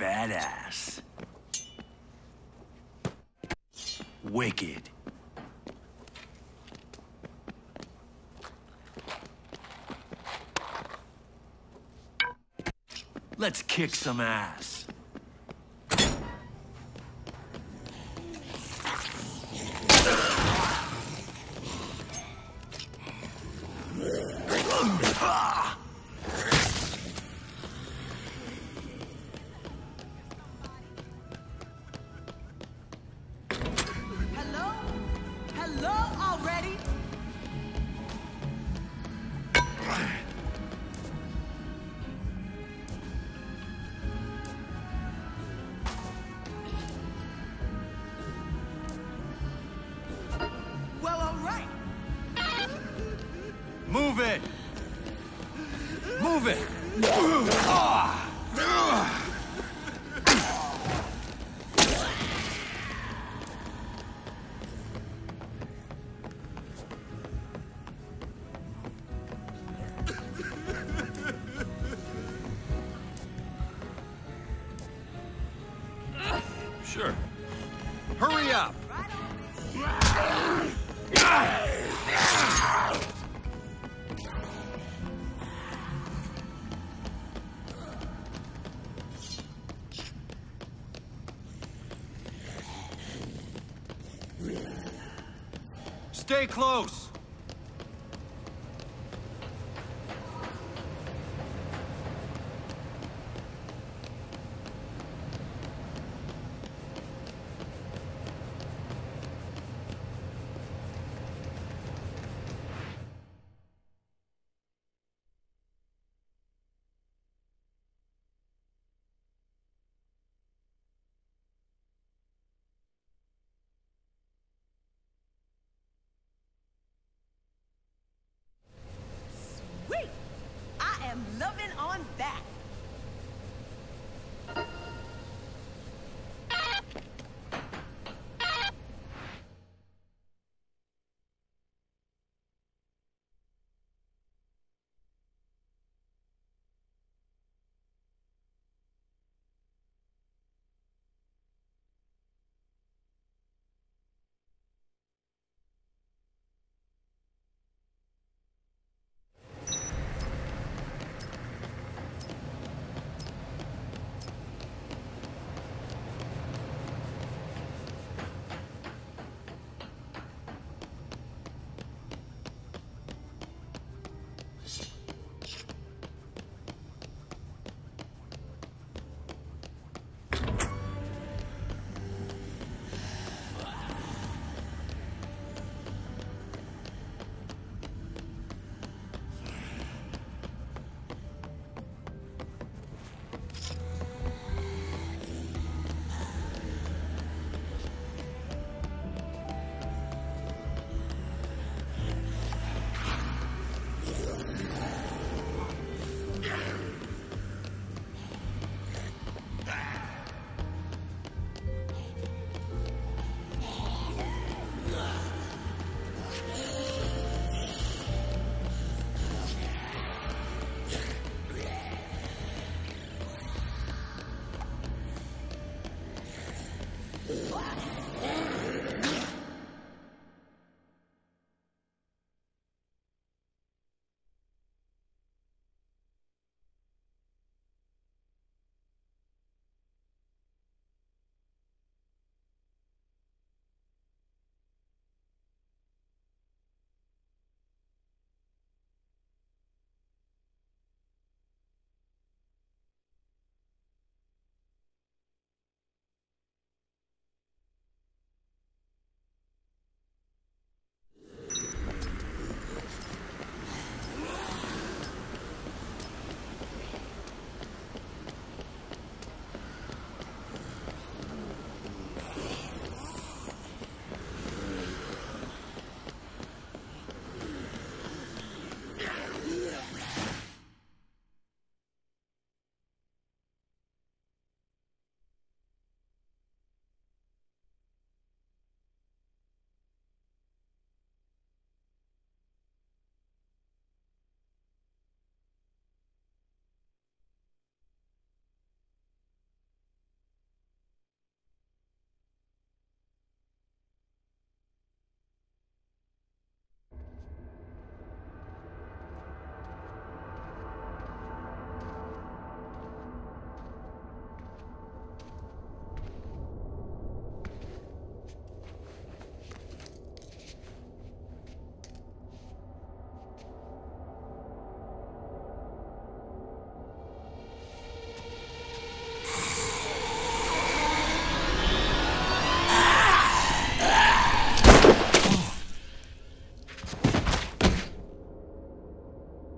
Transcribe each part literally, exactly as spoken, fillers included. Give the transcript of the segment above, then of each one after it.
badass. Wicked. Let's kick some ass. Hello? Hello already? Well, all right. Move it! Move it! Ah! Sure. Hurry up! Stay close! Sweet! I am loving on that.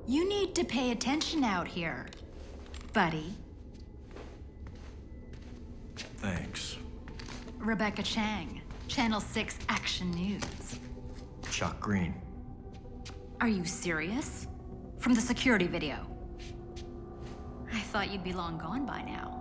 You need to pay attention out here, buddy. Thanks. Rebecca Chang, Channel six Action News. Chuck Green. Are you serious? From the security video. I thought you'd be long gone by now.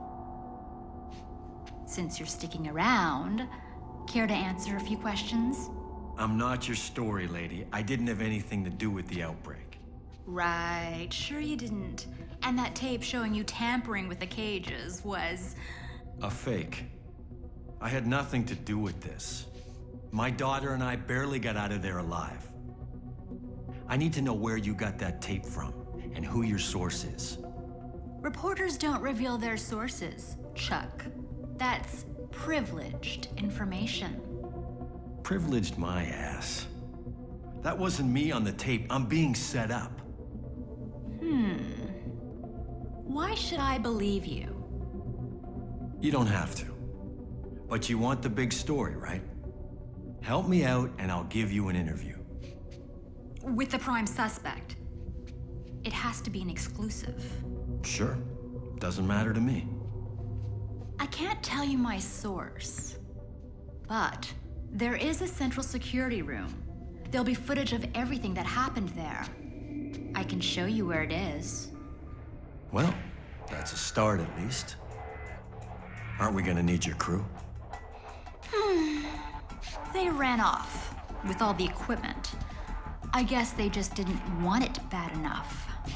Since you're sticking around, care to answer a few questions? I'm not your story lady. I didn't have anything to do with the outbreak. Right, sure you didn't. And that tape showing you tampering with the cages was... A fake. I had nothing to do with this. My daughter and I barely got out of there alive. I need to know where you got that tape from, and who your source is. Reporters don't reveal their sources, Chuck. That's privileged information. Privileged my ass. That wasn't me on the tape. I'm being set up. Hmm. Why should I believe you? You don't have to. But you want the big story, right? Help me out and I'll give you an interview. With the prime suspect. It has to be an exclusive. Sure. Doesn't matter to me. I can't tell you my source, but there is a central security room. There'll be footage of everything that happened there. I can show you where it is. Well, that's a start at least. Aren't we gonna need your crew? They ran off with all the equipment. I guess they just didn't want it bad enough.